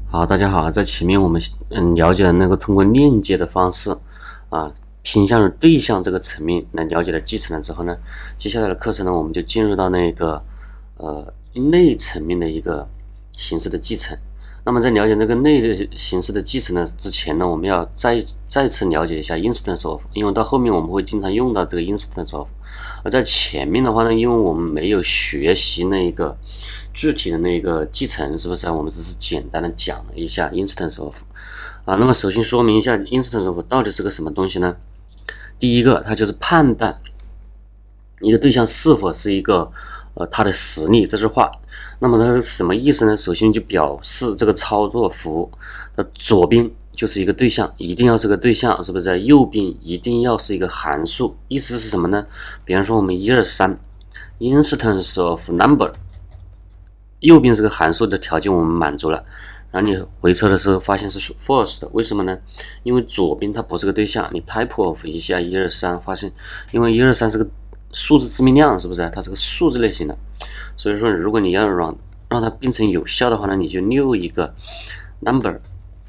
好，大家好，在前面我们了解了那个通过链接的方式偏向于对象这个层面来了解了继承了之后呢，接下来的课程呢，我们就进入到那个内层面的一个形式的继承。那么在了解那个内的形式的继承呢之前呢，我们要再次了解一下 instance of， 因为到后面我们会经常用到这个 instance of。而在前面的话呢，因为我们没有学习那个具体的那个继承，是不是我们只是简单的讲了一下 instance of 那么首先说明一下 instance of 到底是个什么东西呢？第一个，它就是判断一个对象是否是一个它的实例这句话。那么它是什么意思呢？首先就表示这个操作符的左边就是一个对象，一定要是个对象，是不是？右边一定要是一个函数。意思是什么呢？比方说我们123 instance of number， 右边是个函数的条件我们满足了，然后你回测的时候发现是 false 的，为什么呢？因为左边它不是个对象，你 type of 一下123，发现因为123是个数字致命量，是不是？它是个数字类型的，所以说如果你要让它变成有效的话呢，你就溜一个 number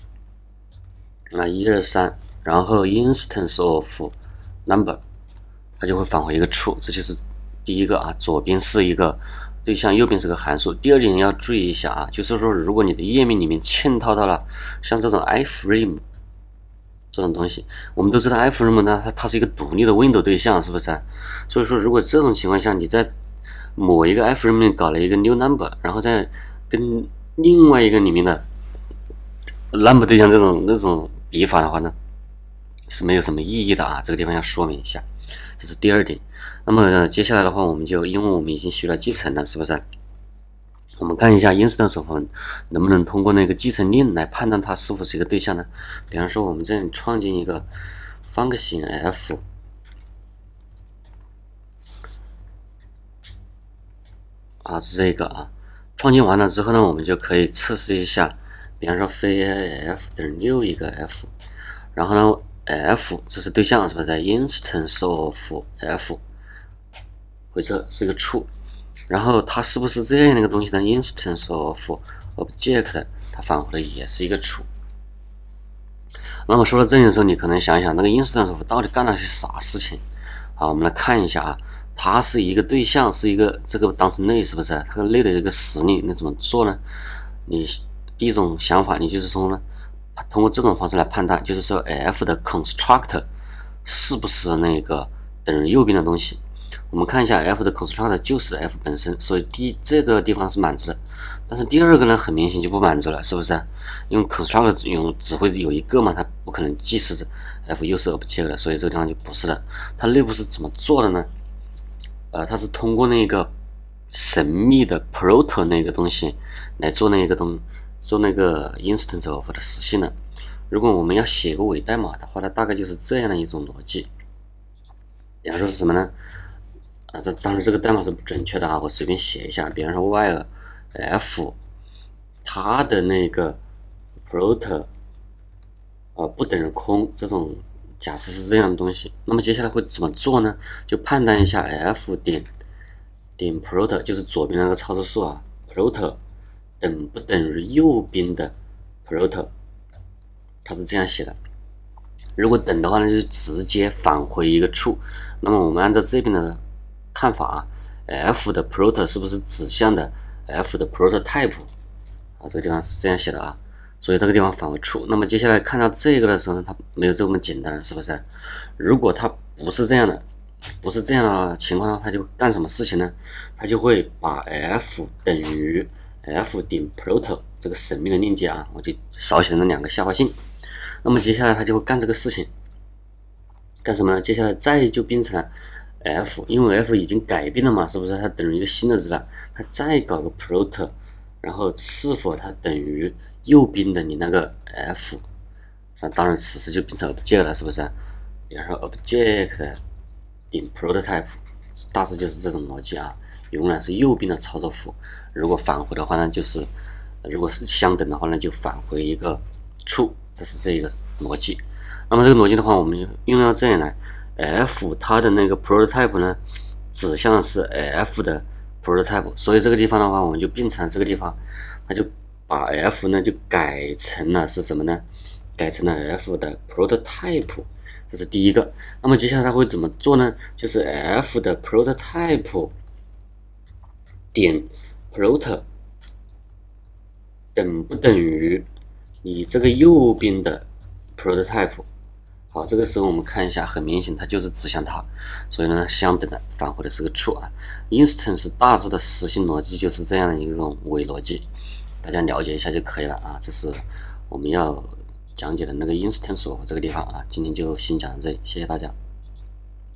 123，然后 instance of number， 它就会返回一个 true， 这就是第一个左边是一个对象，右边是个函数。第二点要注意一下就是说如果你的页面里面嵌套到了像这种 iframe 这种东西，我们都知道 iframe 呢，它是一个独立的 window 对象，是不是？所以说如果这种情况下你在某一个 iframe 里面搞了一个 new number， 然后再跟另外一个里面的 number 对象那种笔法的话呢，是没有什么意义的这个地方要说明一下，这是第二点。那么接下来的话，我们就因为我们已经学了继承了，是不是？我们看一下 instance of 能不能通过那个继承令来判断它是否是一个对象呢？比方说我们这里创建一个 function f， 是这个创建完了之后呢，我们就可以测试一下，比方说非 f 等于6一个 f， 然后呢 f 这是对象，是不是？在 instance of f 回测是个 true， 然后它是不是这样的一个东西呢？ instance of object 它返回的也是一个 true。 那么说到这里的时候，你可能想一想那个 instance of 到底干了些啥事情？我们来看一下它是一个对象，是一个这个当成类，是不是？它跟类的一个实例，你怎么做呢？你第一种想法，你就是说呢，通过这种方式来判断，就是说 f 的 constructor 是不是那个等于右边的东西。我们看一下 f 的 constructor 就是 f 本身，所以这个地方是满足的，但是第二个呢，很明显就不满足了，是不是？因为 constructor 只会有一个嘛，它不可能既是 f 又是 object 的，所以这个地方就不是的。它内部是怎么做的呢？它是通过那个神秘的 proto 那个东西来做那个instance of 的实现的。如果我们要写个伪代码的话，它大概就是这样的一种逻辑。比方说是什么呢？当然这个代码是不准确的我随便写一下。比方说 while f 它的那个 proto 不等于空，这种假设是这样的东西，那么接下来会怎么做呢？就判断一下 f 点 proto 就是左边那个操作数proto 等不等于右边的 proto， 它是这样写的。如果等的话呢，就直接返回一个 true。那么我们按照这边的看法f 的 proto 是不是指向的 f 的 prototype？ 这个地方是这样写的所以这个地方返回 true。那么接下来看到这个的时候呢，它没有这么简单，是不是？如果它不是这样的情况呢，它就干什么事情呢？它就会把 f 等于 f 点 proto 这个神秘的链接我就少写了那两个下划线。那么接下来它就会干这个事情，干什么呢？接下来再就变成了 f， 因为 f 已经改变了嘛，是不是？它等于一个新的值了，它再搞个 proto， 然后是否它等于右边的你那个 f， 那当然此时就变成 object 了，是不是？比方说 object 点 prototype， 大致就是这种逻辑永远是右边的操作符。如果返回的话呢，就是如果是相等的话呢，就返回一个 true， 这是这个逻辑。那么这个逻辑的话，我们用到这里来 ，f 它的那个 prototype 呢，指向的是 f 的 prototype， 所以这个地方的话，我们就变成这个地方，它就把 f 呢就改成了是什么呢？改成了 f 的 prototype， 这是第一个。那么接下来它会怎么做呢？就是 f 的 prototype 点 prot 等不等于你这个右边的 prototype。好，这个时候我们看一下，很明显它就是指向它，所以呢，相等的返回的是个 true 啊。instance 大致的实行逻辑就是这样的一种伪逻辑，大家了解一下就可以了啊。这是我们要讲解的那个 instance 这个地方啊。今天就先讲到这里，谢谢大家。